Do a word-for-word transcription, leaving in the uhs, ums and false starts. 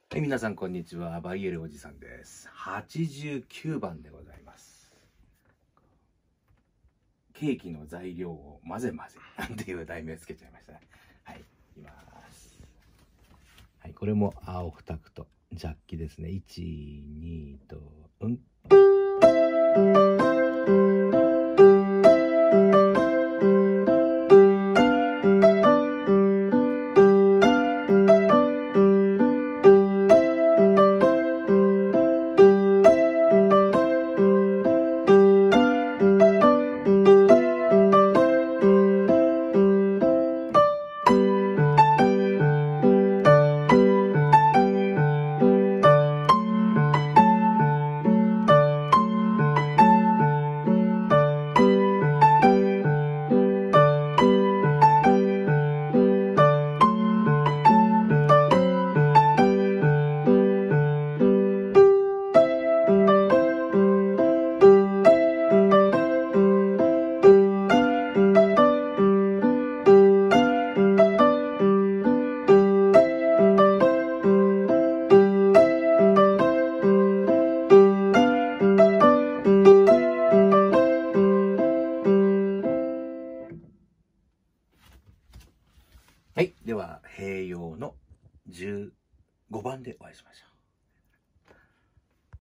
はい、皆さんこんにちは。バイエルおじさんです。はちじゅうきゅうばんでございます。ケーキの材料を混ぜ混ぜなんていう題名つけちゃいましたね。はい、いきます。はい、これも青二クとジャッキですね。いち、にと、うん。はい。では、併用のじゅうごばんでお会いしましょう。